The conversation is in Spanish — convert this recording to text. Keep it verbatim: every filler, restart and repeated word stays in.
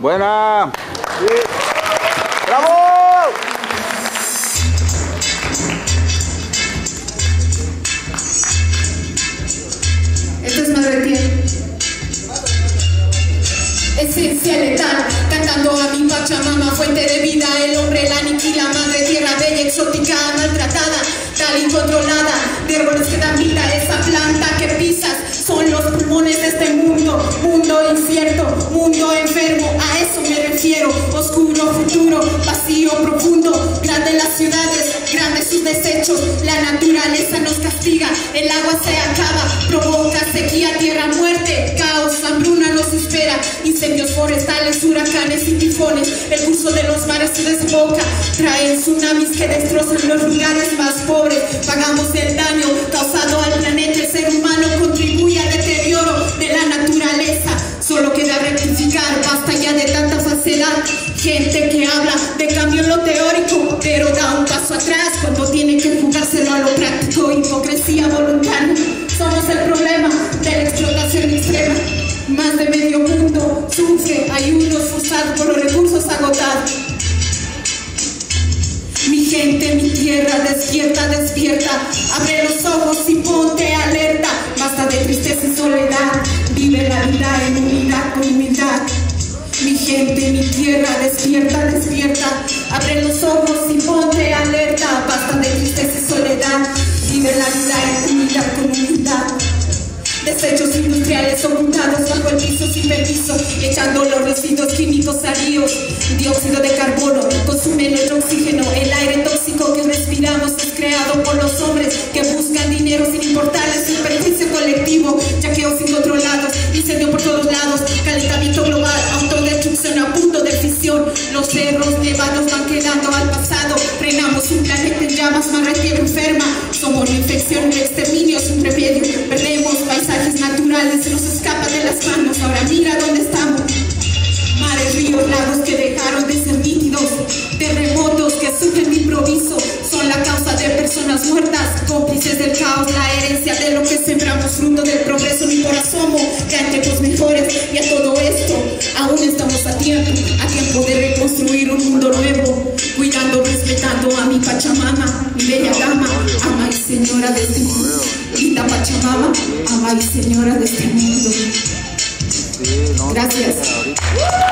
Buena. Sí. ¡Bravo! Esto es Madre Tierra. Esencia letal, cantando a mi Pachamama, fuente de vida, el hombre la aniquila, Madre Tierra bella, exótica, maltratada, tal incontrolada, de árboles que dan vida, esa planta que pisas, son los pulmones de este mundo, mundo incierto, mundo enfermo, a eso me refiero, oscuro futuro, vacío profundo, grandes las ciudades, grandes sus desechos, la naturaleza nos castiga, el agua se acaba, provoca sequía, tierra, muerte, caos, hambruna nos espera, incendios forestales, huracanes y tifones, el curso de los mares se desboca, traen tsunamis que destrozan los lugares más pobres, pagamos el daño causado al planeta, el ser humano contribuye al deterioro de la naturaleza, solo queda rectificar, basta ya de tanta falsedad, gente que habla de cambio en lo teórico, pero da un paso atrás cuando tiene que jugárselo a lo práctico, hipocresía voluntaria, somos el problema de la explotación extrema. Más de medio mundo sufre, hay unos frustrados por los recursos agotados. Mi gente, mi tierra, despierta, despierta, abre los ojos y ponte alerta. Basta de tristeza y soledad, vive la vida en unidad con humildad. Mi gente, mi tierra, despierta, despierta, abre los ojos y ponte alerta. Basta de tristeza y soledad, vive la vida en unidad con humildad. Desechos industriales ocultados bajo el piso sin permiso, echando los residuos químicos a ríos. Dióxido de carbono consume nuestro oxígeno. El aire tóxico que respiramos es creado por los hombres que buscan dinero sin importarles el beneficio colectivo. Yaqueos incontrolados, incendio por todos lados, calentamiento global, autodestrucción a punto de fisión. Los cerros nevados van quedando al pasado. Frenamos un planeta en llamas, Madre Tierra enferma. Somos la infección, el exterminio es un remedio. Perdemos paisajes naturales, se nos escapa de las manos. Ahora mira dónde estamos. Mares, ríos, lagos que dejaron de ser nítidos. Terremotos que surgen de improviso son la causa de personas muertas, cómplices del caos, la herencia de lo que sembramos, fruto del progreso, ni por asomo que hay tiempos mejores. Y a todo esto aún estamos a tiempo, a tiempo de reconstruir un mundo nuevo, cuidando, respetando a mi Pachamama, mi bella dama, ama y señora de este mundo. Linda Pachamama, ama y señora de este mundo. Gracias.